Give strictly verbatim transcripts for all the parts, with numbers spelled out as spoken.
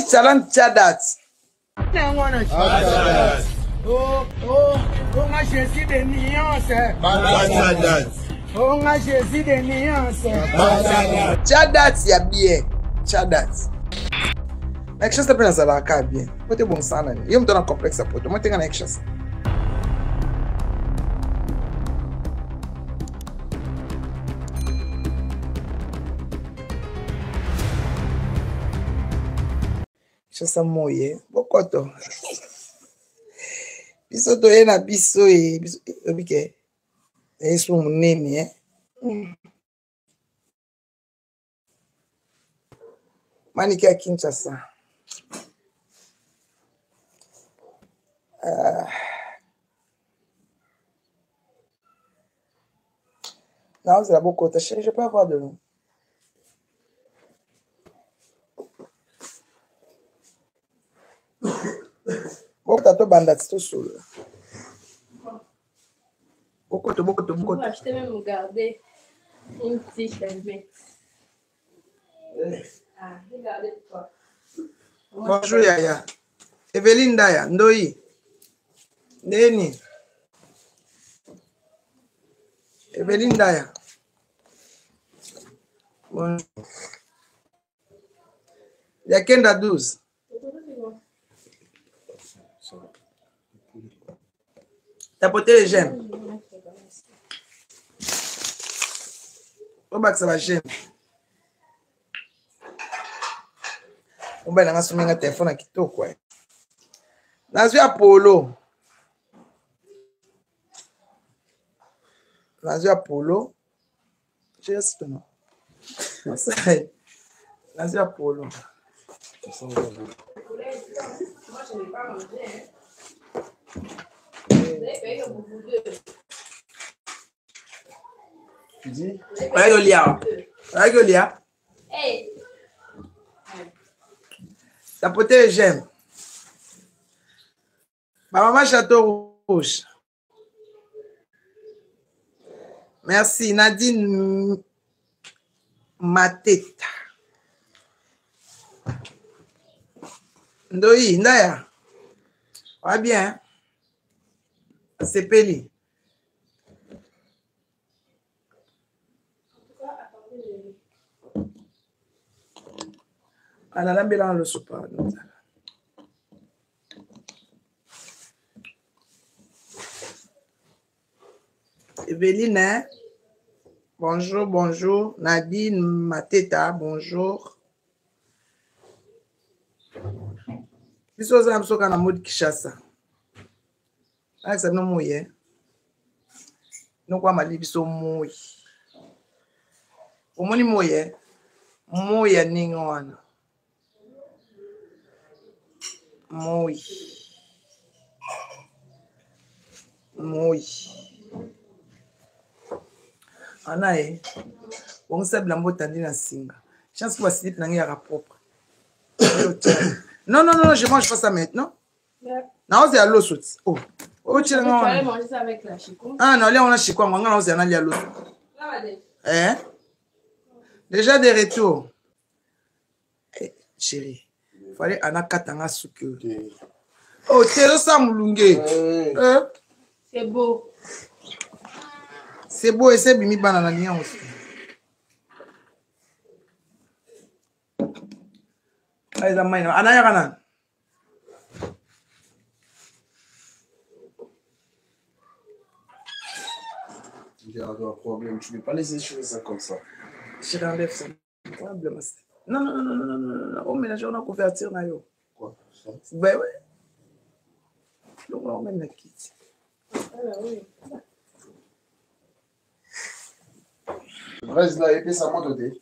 challenge chadat. Oh, oh, on a choisi des nuances. On a choisi des nuances. Chadat ya bien. Chadat. Na kisha pena za la ka bien. Pote bon sana ni. Yo mtona complexe apoto. Mo tenga na kisha. Kisha moye. Bokoto. Biso to yena biso e biso obike. Yesu munene eh. Maniki ya Kinshasa. Uh, non, c'est la Bocota. Je ne peux pas avoir de nom. Bocota, tu bandas, tu solo. Bocota, Bocota, Bocota. Je t'ai même gardé une petite helmet. Ah, regardez quoi. Bonjour Yaya. Evelyne Daya, Ndoi. Neni. Evelyne Daya. Bonjour. Yakenda douze. Tapoter les gemmes. Au bas que ça va j'aime. On va aller sur mon téléphone à Kito quoi. Nazwi Apollo. Nazwi Apollo. J'ai ce nom. Nazwi Apollo. Moi, je n'ai pas mangé. Tu dis? Regarde Olia. Regarde Olia. Hey. Tapoter les gemmes. Ma maman Château Rouge. Merci. Nadine Mateta. Ndoi, Ndaya. Va bien. C'est Peli. On a l'ambulance le souper. Evelyne, bonjour, bonjour. Nadine Mateta, bonjour. Biso za msoka na mode Kishasa. Alex no moye. No kwa mali biso moye. Omoni moye. Moye ningi wana. Moye. Moye. Anae. On sait blambo tandi na singa. Chance pour slip na ngi propre. Non, non, non, je mange pas ça maintenant. Non, c'est à l'eau. Oh. Oh, tu vas manger ça avec la chicon. Ah non, là on a chicon. On a aussi à l'eau. Eh? Déjà de retour. Eh, chérie. Il fallait en a katanga souke. Oh, t'es ça moulungue. C'est beau. C'est beau et c'est bimi banana lien aussi. Allez, la main. Anaya Kanan. Il y a un problème. Tu ne peux pas laisser jouer ça comme ça. Je t'enlève ça. Problème. Non, non, non, non, non, non, non. On mélange, on a couverture. Quoi? Ben ouais. Donc on met la kit. Ah oui. Reste là et puis ça monte au dé.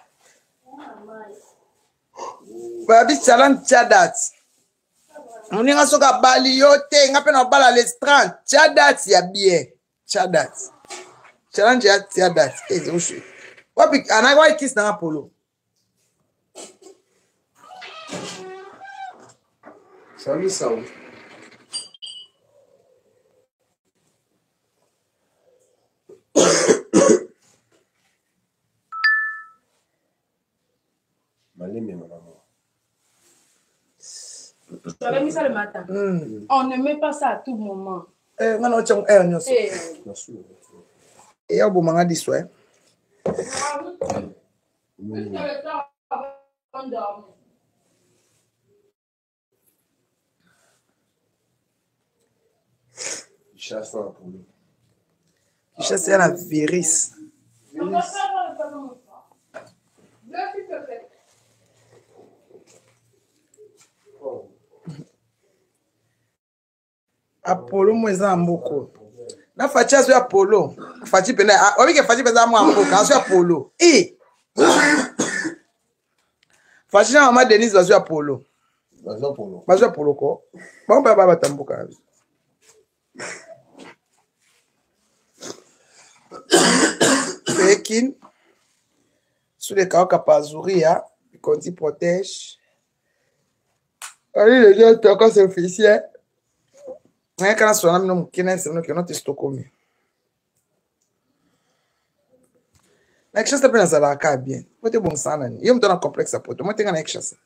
Babi challenge chadat. On est soka bali yote ngape na bala restaurant chadat ya bien. Chadat. Challenge ya chadat. Eh oshi. Wapi ana wa kiss na Apollo. Salut ça. Malé mais maman. Tu avais mis ça le matin. Mm. On ne met pas ça à tout moment. Eh, non, non, tiens, eh, non, Eh. Et au bout moment dit soit. Chasse dans la poule. Il chasse la virus. Apollo mweza mboko. Na fachi aso Apollo. Fachi pena. Obi ke fachi pena mwa mboko. Aso Apollo. Eh. Fachi na mama Denise aso Apollo. Aso Apollo. Aso Apollo ko. Ba mba baba tambuka. Pekin. Sous les kaoka pazuria. Conti protège. Allez les gens, t'as encore ce officier. Mais quand on a mis nos kinés, c'est nous qui nous testons comme. Mais qu'est-ce que tu penses à la carte bien? Moi t'es bon ça nan. Yo me donne un complexe à poto. Moi t'es un excès.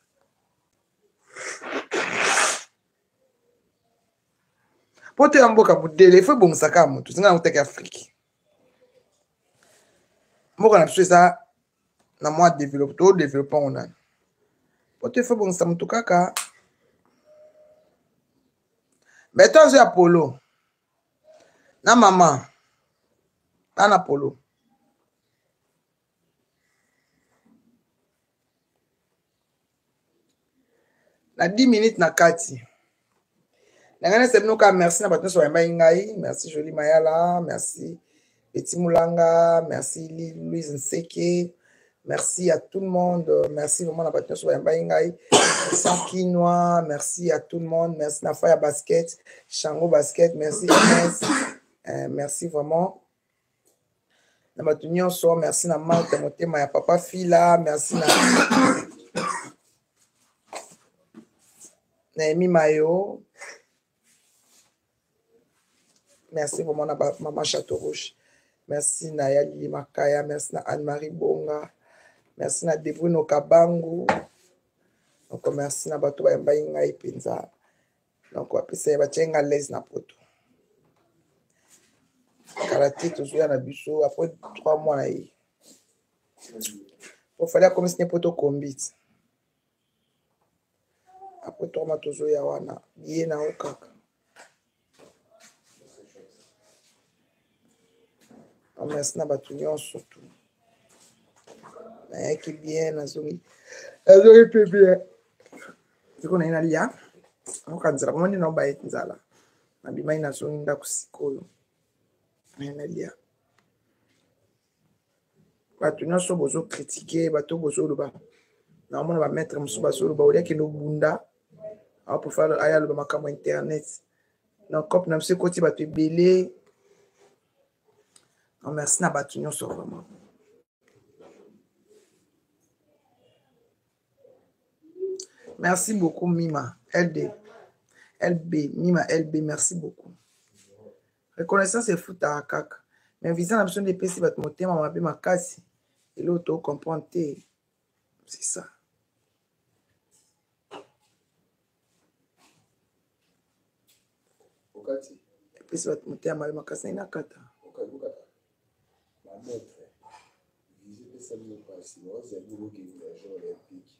Poto un boka budele, il faut bon ça comme tout. C'est un autre qu'Afrique. Moi quand on a fait ça, na moi développer, tout développer on a. Poto il faut bon ça mutu kaka. Mais toi, c'est Apollo. Na maman. Na Apollo. Na dix minutes na kati. Nangane sebnuka merci na batno so ngai, merci Jolie Mayala, merci Petit Moulanga, merci Louise Nseke. Merci à tout le monde. Merci vraiment à Batno Soyambaïngaï. Sans quinoa. Merci à tout le monde. Merci Nafaya Basket. Chango Basket. Merci Inès. Euh, merci vraiment. Merci na Malte Motema ya Papa Fila. Merci na Naomi Mayo. Merci vraiment na Maman Château Rouge. Merci na Yali Makaya. Merci na Anne-Marie Bonga. Merci na Debruno Kabangu. Donc merci na bato ba mbainga ipinza. Donc wapisa ba chenga les na poto. Karate toujours na biso après trois mois na yi. Pour faire comme si poto combit. Après trois mois toujours ya wana. Biye na okaka. Merci na bato surtout. Mais qui bien, la zone. La zone est bien. C'est qu'on a une alia. On a dit, on a dit, on a dit, on a dit, on a dit, on a dit, on a dit, on a dit, bato nyonso bozo critiquer bato bozo loba na mona ba mettre musu bazo loba olia ke no bunda a pour faire aya loba makamo internet na cop na mse koti bato belé. Merci na bato nyonso vraiment. Merci beaucoup, Mima, L D, L B, Mima, L B, merci beaucoup. Reconnaissance est fou à kaka. Mais visant la besoin de P C, va te monter, ma ma casse. Et l'autre, comprendre, c'est ça. P C va te monter, ma ma casse, il y a kata. Ma mère, visiter ça, ne pas si moi, c'est vous qui vous les Jeux olympiques.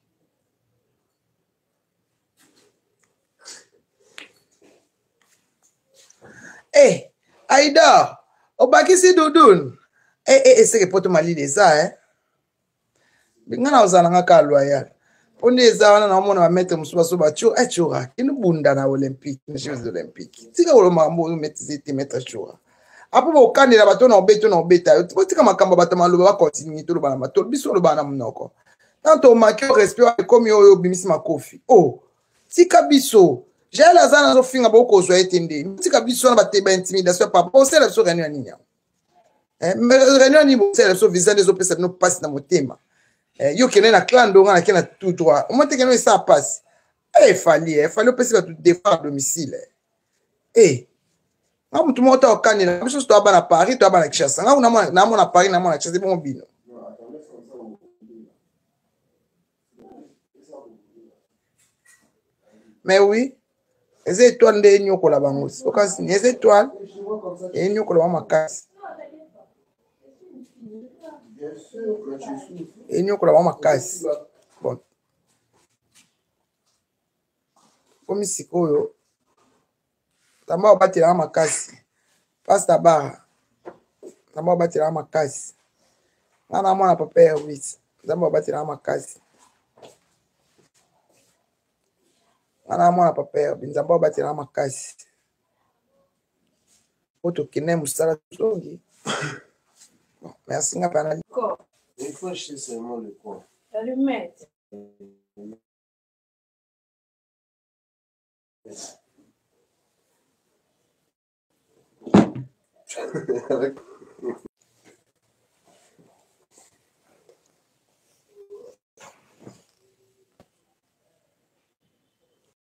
Eh, Aïda, obakisi Doudoune. Eh, eh, c'est que pour te mali de ça, hein. Bingana ozalanga ka loyal. On est à on a mettre musuba suba cho, eh chora. Inu bunda na olympique, les Jeux olympiques. Tika wolo mambo mettre zeti mettre chora. Apo bo kandela bato na obeto na obeta. Tika makamba bato maluba ba continue to lobana mato. Biso lobana mnoko. Tanto maki respect comme yo bimisi makofi. Oh, tika biso. J'ai la zone de finga beaucoup sur étendé. Si kabiso na bateba intimidation papa, on sait la so réunion ni. Eh, réunion ni bon, c'est la so visa des opérations no passe na motema. Eh, yo kene na clan ndonga na kena tout droit. Au moins te kene ça passe. Eh, fallait, eh, fallait passer tout défendre domicile. Eh. Na mutu mota okani na biso to aba na Paris, to aba na Kinshasa. Na na na na Paris na na Kinshasa bon bino. Mais oui, les étoiles de nyokola bango. Okasi les étoiles et nyokola wa makasi. Et nyokola wa makasi. Bon. Comme sikoyo tamba obatela makasi. Pasta bar. Tamba obatela makasi. Ngana mwana papa ya wit. Tamba obatela makasi. Ngana mwana papa ya binzamba obatela makasi. Oto kine musala zongi. Bon, merci nga pana. Il faut acheter seulement le coin. L'allumette. Avec